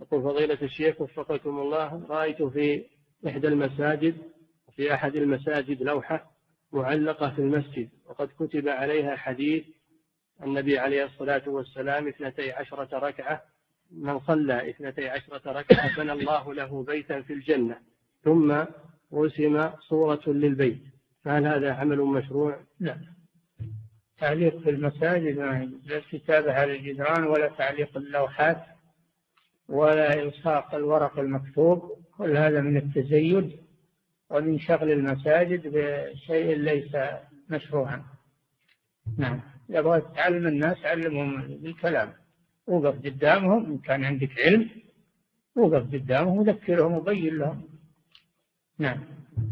يقول فضيلة الشيخ وفقكم الله، رأيت في إحدى المساجد في أحد المساجد لوحة معلقة في المسجد وقد كتب عليها حديث النبي عليه الصلاة والسلام 12 ركعة، من صلى 12 ركعة بنى الله له بيتا في الجنة، ثم رسم صورة للبيت، فهل هذا عمل مشروع؟ لا، تعليق في المساجد لا كتابة على الجدران ولا تعليق اللوحات ولا إلصاق الورق المكتوب، كل هذا من التزيد ومن شغل المساجد بشيء ليس مشروعا. نعم، يبغى تعلم الناس علمهم بالكلام، وقف قدامهم إن كان عندك علم، وقف قدامهم وذكرهم وبين لهم. نعم.